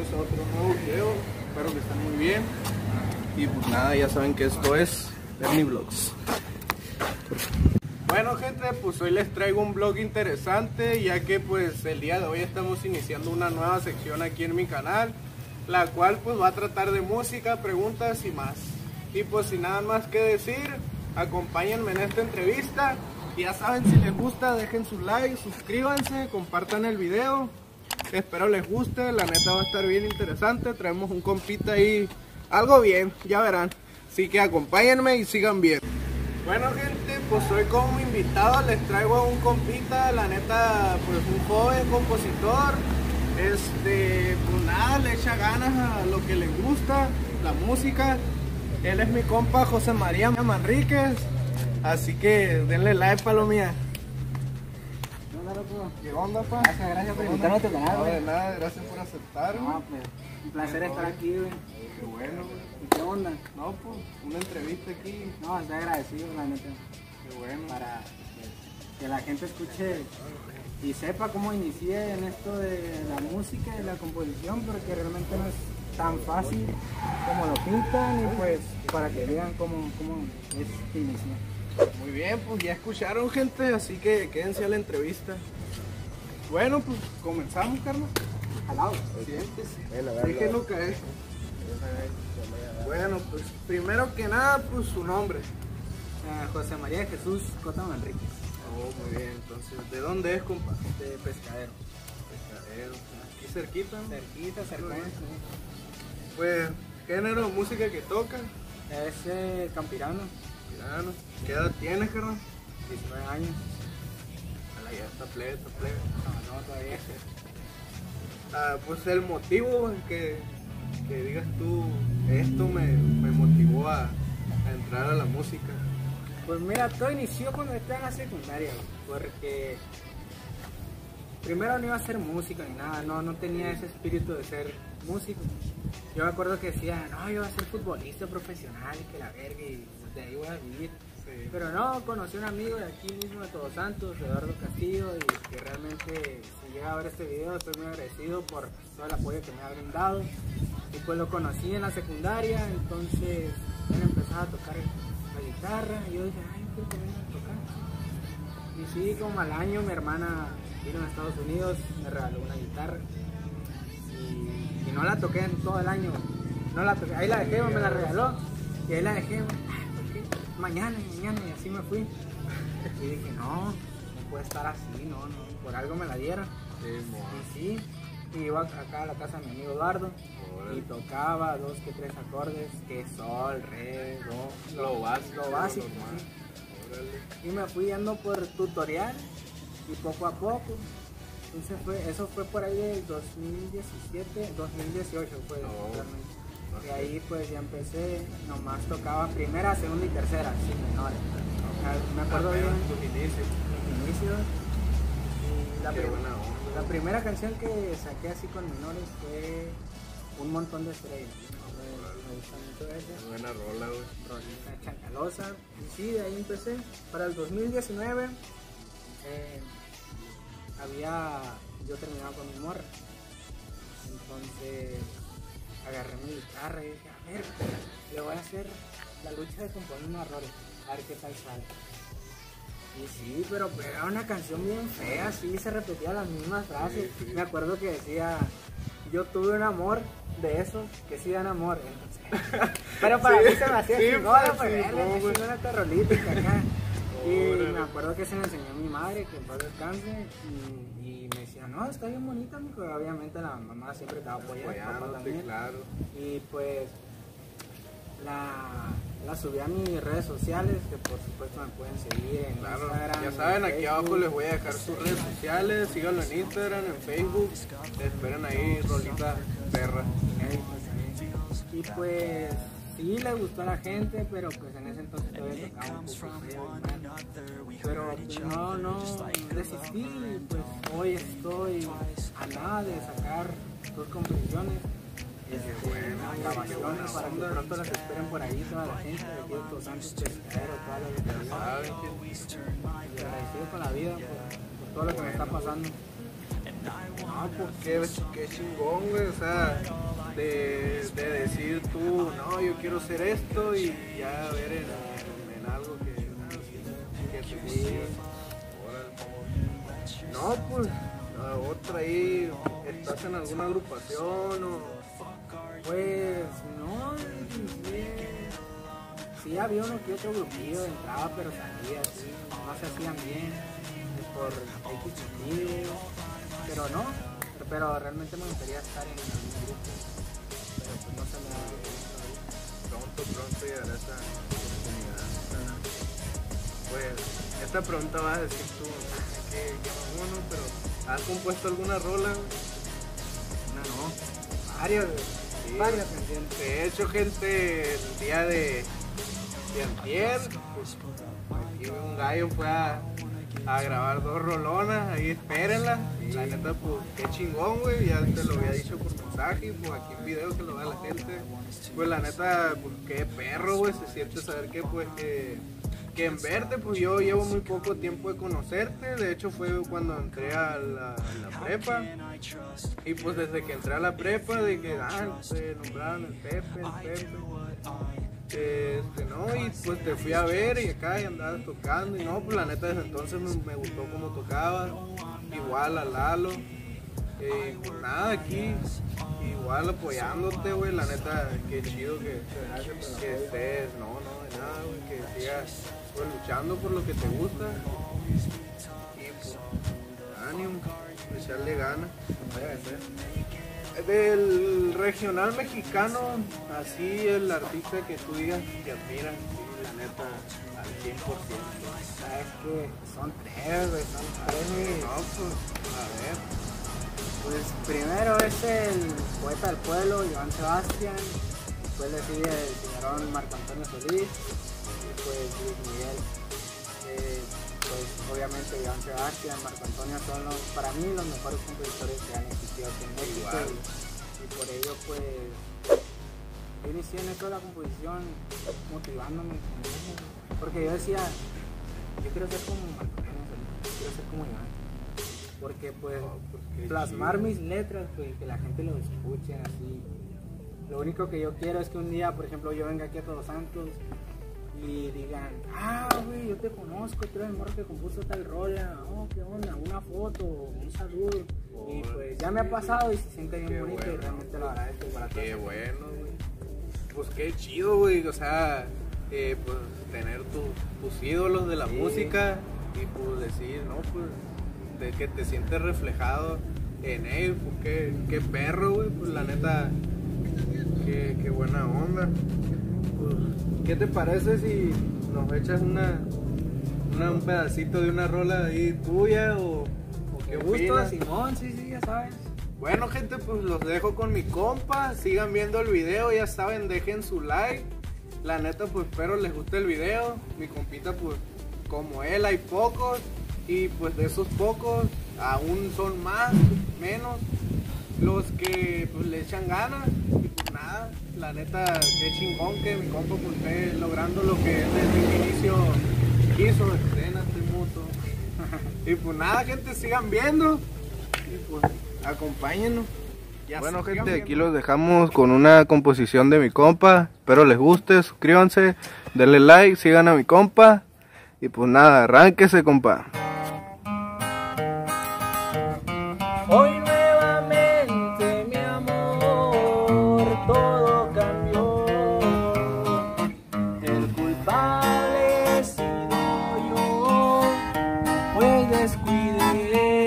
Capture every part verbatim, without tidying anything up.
a otro nuevo video. Espero que estén muy bien. Y pues nada, ya saben que esto es Bernie Vlogs. Bueno gente, pues hoy les traigo un vlog interesante, ya que pues el día de hoy estamos iniciando una nueva sección aquí en mi canal, la cual pues va a tratar de música, preguntas y más. Y pues sin nada más que decir, acompáñenme en esta entrevista. Y ya saben, si les gusta dejen su like, suscríbanse, compartan el video. Espero les guste, la neta va a estar bien interesante. Traemos un compita ahí, algo bien, ya verán. Así que acompáñenme y sigan bien. Bueno gente, pues hoy como invitado les traigo a un compita, la neta pues un joven compositor. Este, pues nada, le echa ganas a lo que le gusta, la música. Él es mi compa José María Manríquez. Así que denle like, palomía. ¿Qué onda, pa? Gracias, gracias por invitarme a tu canal, No, güey. de nada, gracias por aceptarme. No, pues, un placer estar aquí, güey. Qué bueno, güey. ¿Y qué onda? No, pues, una entrevista aquí. No, estoy agradecido, la neta. Qué bueno. Para pues, que la gente escuche y sepa cómo inicié en esto de la música y la composición, porque realmente no es tan fácil como lo pintan, y pues para que vean cómo, cómo es que inicié. Muy bien, pues ya escucharon, gente, así que quédense a la entrevista. Bueno, pues comenzamos, carnal. Jalado. Siéntese. Déjenlo caer. Bueno, pues primero que nada, pues su nombre. Eh, José María Jesús Cota Manríquez, Oh, muy bien, entonces, ¿de dónde es, compa? de Pescadero. Pescadero. Aquí cerquita, ¿no? Cerquita, cercano. Pues, género de música que toca. Es eh, campirano, Mirano. ¿Qué edad tienes, carnal? diecinueve años. Ala, ya está plebe, está plebe. No, no, todavía. Ah, pues el motivo que, que digas tú, esto me, me motivó a, a entrar a la música. Pues mira, todo inició cuando estaba en la secundaria, porque primero no iba a ser músico ni nada, no, no tenía ese espíritu de ser músico. Yo me acuerdo que decía, no, yo voy a ser futbolista profesional y que la verga, y de ahí voy a vivir. Sí. Pero no, conocí a un amigo de aquí mismo de Todos Santos, Eduardo Castillo, y que realmente, si llega a ver este video, estoy muy agradecido por todo el apoyo que me ha brindado. Y pues lo conocí en la secundaria, entonces él empezaba a tocar la guitarra, y yo dije, ay, quiero que venga a tocar. Y sí, como al año mi hermana vino a Estados Unidos, me regaló una guitarra, y, y no la toqué en todo el año, no la toqué, ahí la dejé, me la regaló, y ahí la dejé, ay, ¿por qué? Mañana, mañana, y así me fui. Y dije, no, no puede estar así, no, no, por algo me la dieron. Y sí, y iba acá a la casa de mi amigo Eduardo, y tocaba dos que tres acordes, que sol, re, do, Lo básico. lo básico, normal. sí. Órale. Y me fui yendo por tutorial, y poco a poco. Entonces fue, eso fue por ahí del dos mil diecisiete, dos mil dieciocho fue Oh, realmente. ok. Y ahí pues ya empecé, nomás tocaba primera, segunda y tercera, sin menores. Ah, me acuerdo bien Apenas tus inicios. mis inicios. Y la, Qué prim- buena onda. la primera canción que saqué así con menores fue Un Montón de Estrellas. Me, me gusta mucho esa. Qué buena rola, güey. Rolita chacalosa. Y sí, de ahí empecé. Para el dos mil diecinueve eh, había yo terminado con mi morra. Entonces agarré mi guitarra y dije, a ver, le voy a hacer la lucha de componer unos errores, a ver qué tal sale. Y sí, pero era una canción bien fea, sí, se repetía las mismas frases. Sí, sí. Me acuerdo que decía, yo tuve un amor de esos que sí dan amor. Entonces, pero para Sí, mí se me hacía sí, chingona, pues, pues, sí, verga, no, qué güey. chingona esta rolita que acá. Y Órale. me acuerdo que se me enseñó mi madre, que en paz descanse, y, y me decía, no, está bien bonita, mijo. Obviamente la mamá siempre te va a apoyar, el papá Apoyándote, también. claro. Y pues la, la subí a mis redes sociales, que por supuesto me pueden seguir en Claro, Instagram. ya saben, en aquí Facebook. abajo les voy a dejar sus redes sociales, síganlo en Instagram, en Facebook, esperen ahí rolita perra. Inéditas también. Y pues sí le gustó a la gente, pero pues en ese entonces todavía tocaba un poco feo y mal. Pero pues, no, no desistí, y pues hoy estoy a nada de sacar dos composiciones. Este, grabaciones para que pronto las esperen por ahí toda la gente de aquí de Todos Santos, Pescadero, toda la localidad. ¿Saben? Y agradecido con la vida por, por todo lo que me está pasando. No, No, pues qué, qué chingón, güey, o sea, de, de decir tú, no, yo quiero hacer esto y ya ver en, en, en algo que, que te guste. No, pues, la otra ahí, ¿estás en alguna agrupación o...? Pues no, sí, sí había uno que otro grupillo, entraba pero salía, sí, no se hacían bien por X motivos, pero no, pero, pero realmente me gustaría estar en algún grupo, pero pues no se me da. Pronto, pronto llegará esa oportunidad. Pues, esta pregunta vas a decir tú, que qué bueno, pero ¿has compuesto alguna rola? Una no, varias, Sí, varias canciones. de hecho, gente, el día de, de antier, pues, aquí un gallo fue a, a grabar dos rolonas, ahí espérenla. Sí. La neta, pues, qué chingón, güey, ya te lo había dicho por mensaje, pues aquí en video que lo vea la gente. Pues la neta, pues qué perro, güey, se siente saber que, pues, que, que en verte, pues yo llevo muy poco tiempo de conocerte. De hecho, fue cuando entré a la, a la prepa. Y pues desde que entré a la prepa, de que, ah, se nombraron el Pepe, el Pepe. Este, no, y pues te fui a ver y acá y andabas tocando. Y no, pues la neta desde entonces me, me gustó cómo tocabas. Igual a Lalo. Eh, pues nada, aquí, igual apoyándote, güey, la neta, qué chido que, que estés, no, no, de nada, güey, que sigas pues, luchando por lo que te gusta y pues, ánimo, echarle ganas. Del regional mexicano, así el artista que tú digas que admiras, sí, la neta, al cien por ciento. Es que son tres, güey, son tres. No, pues, a ver. Pues primero es el poeta del pueblo, Joan Sebastián, después le sigue el señorón Marco Antonio Solís y pues Luis Miguel. Eh, pues obviamente Joan Sebastián, Marco Antonio son los, para mí los mejores compositores que han existido aquí en México y, y por ello pues yo inicié en esto de la composición motivándome, porque yo decía, yo quiero ser como Marco Antonio Solís, quiero ser como Joan. Porque pues oh, porque plasmar chido. Mis letras, pues que la gente lo escuche así. Lo único que yo quiero es que un día, por ejemplo, yo venga aquí a Todos Santos y digan, ah, güey, yo te conozco, tú eres el morro que compuso tal rola, oh, qué onda, una foto, un saludo. Oh, y pues ya me ha pasado y se siente bien bonito bueno. Y realmente lo agradezco para todos. Qué bueno, güey. Pues qué chido, güey, o sea, eh, pues tener tu, tus ídolos de la sí. música y pues decir, no, pues... De que te sientes reflejado en ellos, pues qué, qué perro, güey, pues la neta, qué, qué buena onda. Pues, ¿qué te parece si nos echas una, una un pedacito de una rola ahí tuya o, o qué gusto, Simón? Sí, sí, ya sabes. Bueno, gente, pues los dejo con mi compa, sigan viendo el video, ya saben, dejen su like. La neta, pues espero les guste el video. Mi compita, pues como él hay pocos. Y pues de esos pocos, aún son más, menos, los que pues le echan ganas. Y pues nada, la neta, qué chingón que mi compa pues esté logrando lo que desde el inicio quiso, escena, este muto. Y pues nada, gente, sigan viendo. Y pues acompáñenos. Ya bueno, gente, viendo. Aquí los dejamos con una composición de mi compa. Espero les guste, suscríbanse, denle like, sigan a mi compa. Y pues nada, arránquese, compa. Hoy nuevamente, mi amor, todo cambió. El culpable he sido yo, pues descuidé.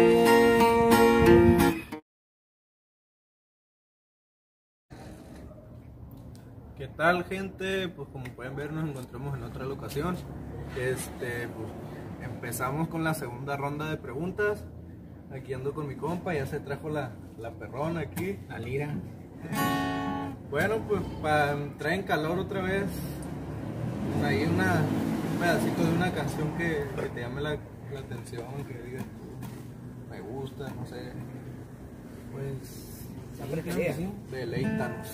¿Qué tal, gente? Pues como pueden ver, nos encontramos en otra locación. Este, pues empezamos con la segunda ronda de preguntas. Aquí ando con mi compa, ya se trajo la, la perrona aquí. La lira. Bueno, pues para entrar en calor otra vez, ahí una, un pedacito de una canción que, que te llame la, la atención, que digas, me gusta, no sé. Pues, deleítanos.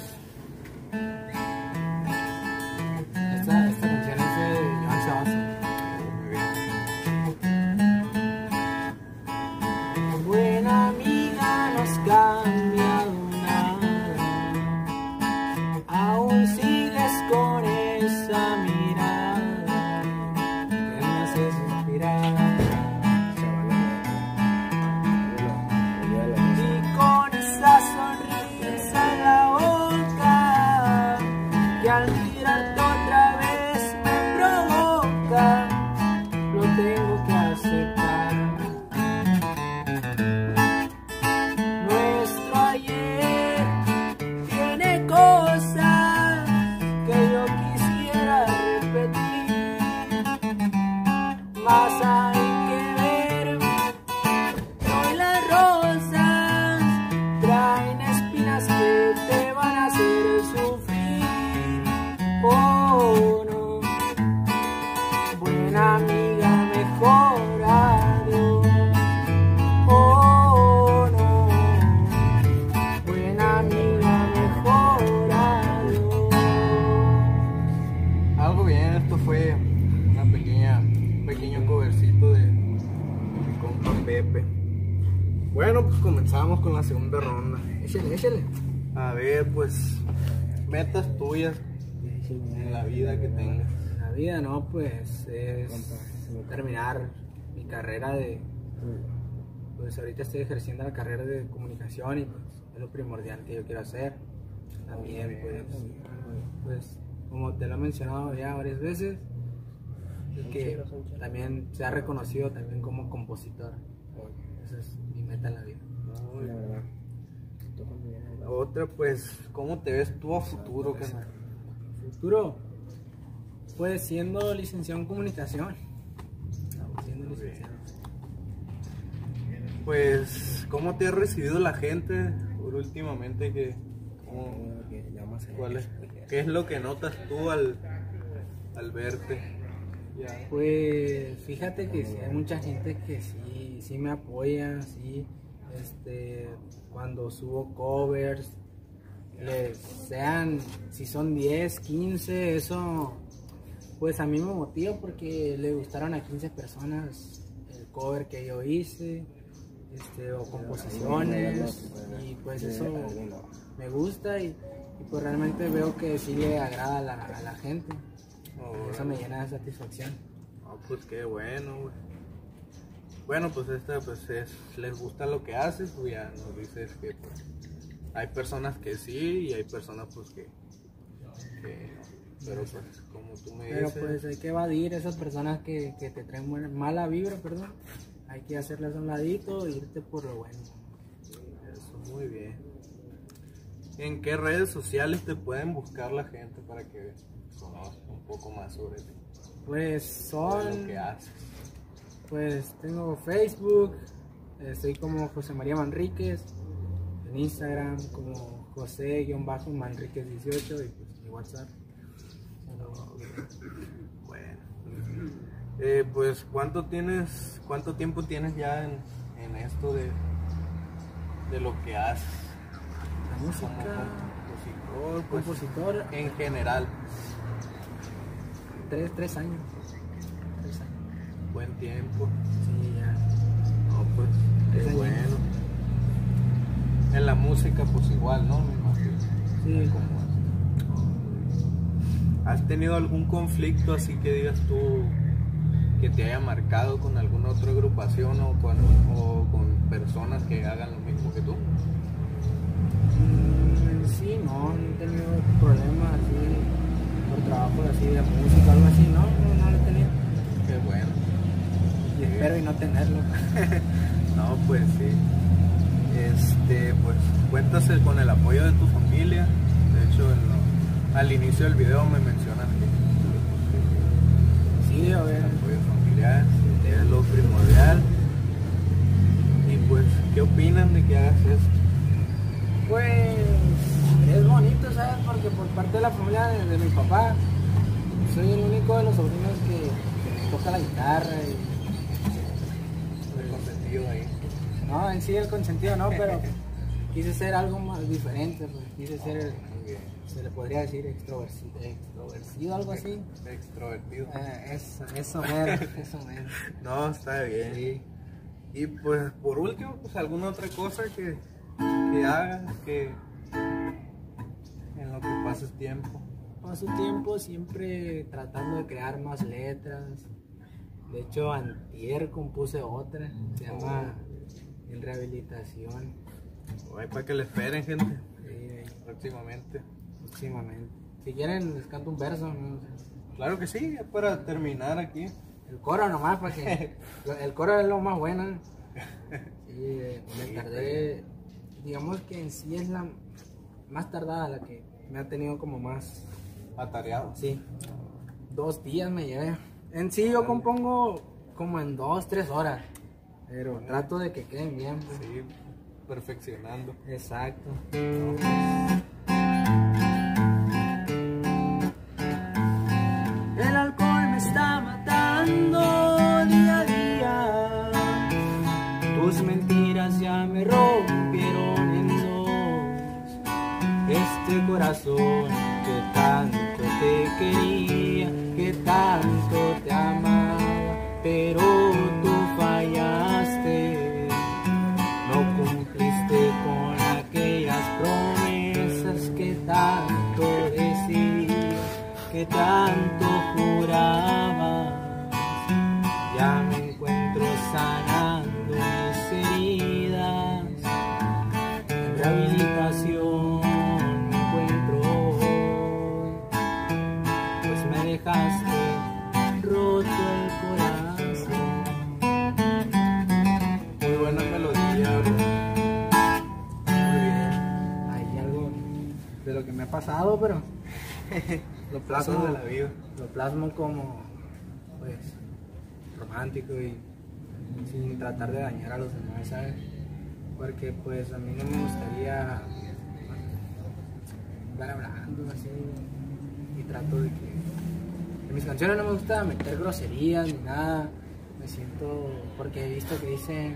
Esta, esta canción es de Joan Sebastián. Buena amiga Bueno, pues comenzamos con la segunda ronda. Échale, échale. A ver, pues, metas tuyas en la vida que tengas. La vida, no, pues es terminar mi carrera de, pues ahorita estoy ejerciendo la carrera de comunicación y pues es lo primordial que yo quiero hacer. También pues, pues como te lo he mencionado ya varias veces, es que también se ha reconocido también como compositor. Esa es mi meta en la vida. No, la verdad. La otra, pues, ¿cómo te ves tú a futuro, carnal? Futuro, pues siendo licenciado en comunicación. Siendo licenciado. Pues, ¿cómo te ha recibido la gente por últimamente? Que, ¿cómo, cuál es, ¿Qué es lo que notas tú al, al verte? Ya. Pues fíjate que sí, hay mucha gente que sí, sí me apoya, sí, este, cuando subo covers, les sean, si son diez, quince, eso pues a mí me motiva porque le gustaron a quince personas el cover que yo hice, este, o composiciones, y pues eso me gusta y, y pues realmente veo que sí le agrada a la, a la gente. Oh, eso me llena de satisfacción. Oh, pues qué bueno, güey. Bueno, pues esta pues es, les gusta lo que haces, pues ya nos dices que pues, hay personas que sí y hay personas pues que, que pero pues como tú me pero dices. Pues hay que evadir esas personas que, que te traen buena, mala vibra, perdón. Hay que hacerles a un ladito e irte por lo bueno. Eso, muy bien. ¿En qué redes sociales te pueden buscar la gente para que conozcan un poco más sobre ti? Pues son... Lo que haces. Pues tengo Facebook, estoy como José María Manríquez, en Instagram como José-Manríquez dieciocho y pues mi WhatsApp. Bueno, eh, pues ¿cuánto tienes, cuánto tiempo tienes ya en, en esto de, de lo que haces? La música, como compositor, pues, compositor en general. Tres, tres años. Tres años. Buen tiempo. Sí, ya. No, pues, Tres qué años. bueno. En la música, pues igual, ¿no? Me imagino. Sí. Como ¿has tenido algún conflicto así que digas tú que te haya marcado con alguna otra agrupación o con, o con personas que hagan lo mismo que tú? Mm, sí, no, no he tenido problemas así por trabajo así de música o algo así, no, no, no lo he tenido. Qué bueno. Y espero y no tenerlo. No, pues sí. Este, pues cuéntase con el apoyo de tu familia. De hecho, en lo, al inicio del video me mencionas que Sí, a ver. el apoyo familiar es lo primordial. Y pues, ¿qué opinan de que hagas esto? Pues es bonito, ¿sabes? Porque por parte de la familia de, de mi papá, soy el único de los sobrinos que, que toca la guitarra y... El consentido ahí. No, en sí el consentido no, pero quise ser algo más diferente, pues, quise ser, el, se le podría decir extrovertido, extrovertido algo así. Extrovertido. Eh, eso, eso mero, eso mero. No, está bien. Sí. Y pues por último, pues alguna otra cosa que, que hagas, que en lo que pases tiempo. Paso tiempo siempre tratando de crear más letras. De hecho, antier compuse otra, se llama En Rehabilitación. Ay, para que le esperen, gente. Sí, Próximamente. próximamente. Si quieren, les canto un verso, ¿no? Claro que sí, ya para terminar aquí. El coro nomás, para que... el coro es lo más bueno. Sí, me tardé... Digamos que en sí es la más tardada, la que me ha tenido como más... Atareado. Sí, dos días me llevé. En sí yo compongo como en dos, tres horas, pero trato de que queden bien. Pues. Sí, perfeccionando. Exacto. No, pues, el alcohol me está matando día a día. Tus mentiras ya me rompieron en dos. Este corazón que tanto te quería, que tanto te amaba, pero tú fallaste. No tanto decías, que tanto jurabas, ya me encuentro sanando mis heridas, en rehabilitación me encuentro hoy, pues me dejaste roto el corazón. Muy buena melodía, bro. Muy bien, hay algo de lo que me ha pasado, pero lo plasmo, Cosas de la vida. lo plasmo como, pues, romántico y sin tratar de dañar a los demás, ¿sabes? Porque pues a mí no me gustaría estar hablando así, y trato de que en mis canciones no me gusta meter groserías ni nada. Me siento, porque he visto que dicen,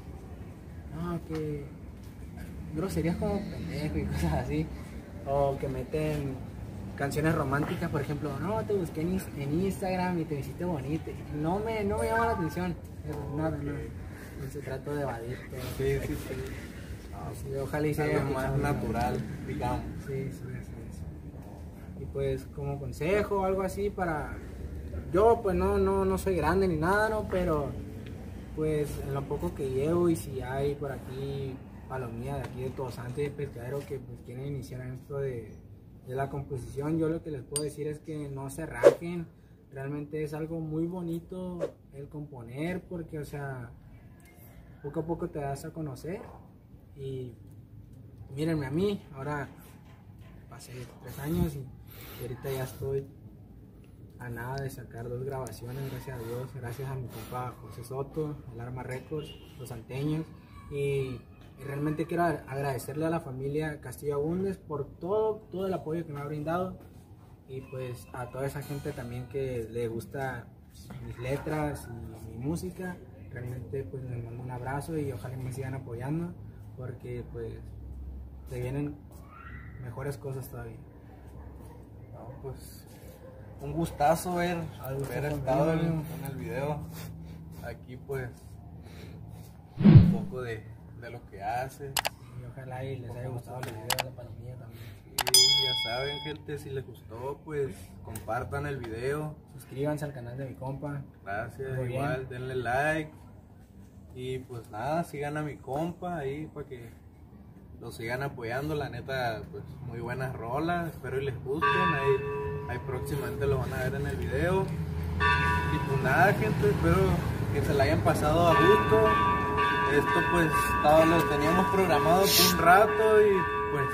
no, que groserías como pendejo y cosas así, o que meten canciones románticas, por ejemplo, no, te busqué en, en Instagram y te hiciste bonito. No me, no me llama la atención, nada, no, no se trata de evadir todo. Sí, sí, sí. Sí, ojalá y sea Algo más natural, digamos. Sí, sí, sí, sí. Y pues como consejo o algo así para... Yo pues no, no, no soy grande ni nada, ¿no? Pero pues en lo poco que llevo, y si hay por aquí palomía de aquí de Todos Santos y de Pescadero que pues quieren iniciar en esto de, de la composición, yo lo que les puedo decir es que no se rajen. Realmente es algo muy bonito el componer, porque o sea, poco a poco te das a conocer. Y mírenme a mí, ahora pasé tres años y, y ahorita ya estoy a nada de sacar dos grabaciones, gracias a Dios, gracias a mi compa José Soto, el Arma Records, los Salteños, y, y realmente quiero agradecerle a la familia Castillo Agúndez por todo, todo el apoyo que me ha brindado, y pues a toda esa gente también que le gusta mis letras y mi música. Realmente pues les mando un abrazo y ojalá me sigan apoyando, porque pues se vienen mejores cosas todavía. No, pues un gustazo ver, haber estado en, en el video. Aquí pues un poco de, de lo que haces. Y ojalá y les haya gustado el video de la palomilla también. Sí, ya saben, gente, si les gustó pues compartan el video. Suscríbanse al canal de mi compa. Gracias, Muy igual bien. denle like. Y pues nada, sigan a mi compa ahí para que lo sigan apoyando. La neta, pues muy buenas rolas, espero y les gusten. Ahí, ahí próximamente lo van a ver en el video. Y pues nada, gente, espero que se la hayan pasado a gusto. Esto pues estaba, lo teníamos programado por un rato y pues,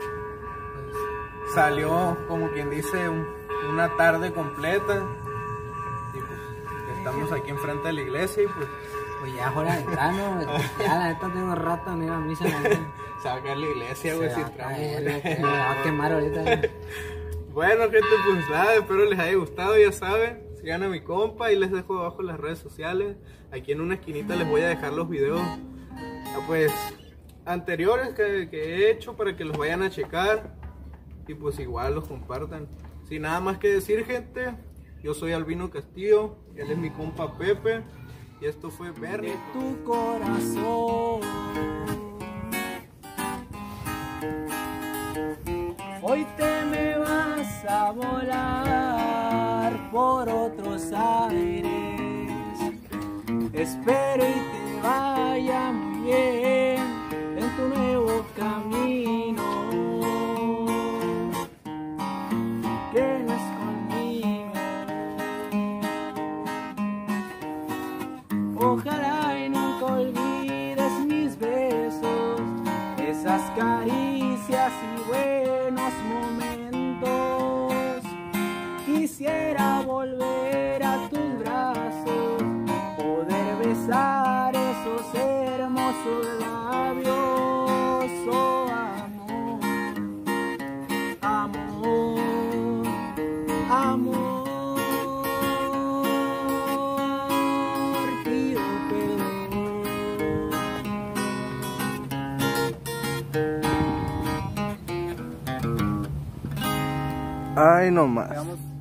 pues salió como quien dice un, una tarde completa. Y pues estamos aquí enfrente de la iglesia y pues Pues ya fuera de entrano, ya la neta tengo rato en ir a misa. se va a caer la iglesia, güey, si Se va a entramos. caer, me va a quemar ahorita. Bueno, gente, pues nada, espero les haya gustado, ya saben. Sigan a mi compa y les dejo abajo las redes sociales. Aquí en una esquinita les voy a dejar los videos pues anteriores que, que he hecho para que los vayan a checar. Y pues igual los compartan. Sin nada más que decir, gente, yo soy Albino Castillo, él es mi compa Pepe. Y esto fue Verde. De tu corazón. Hoy te me vas a volar por otros aires. Espero y te vaya muy bien en tu nuevo camino. Que no es conmigo. Ojalá y nunca olvides mis besos, esas caricias y buenos momentos. Quisiera volver a tus brazos, poder besar esos hermosos labios. Oh, amor, amor, amor. Ay, no más. Vamos.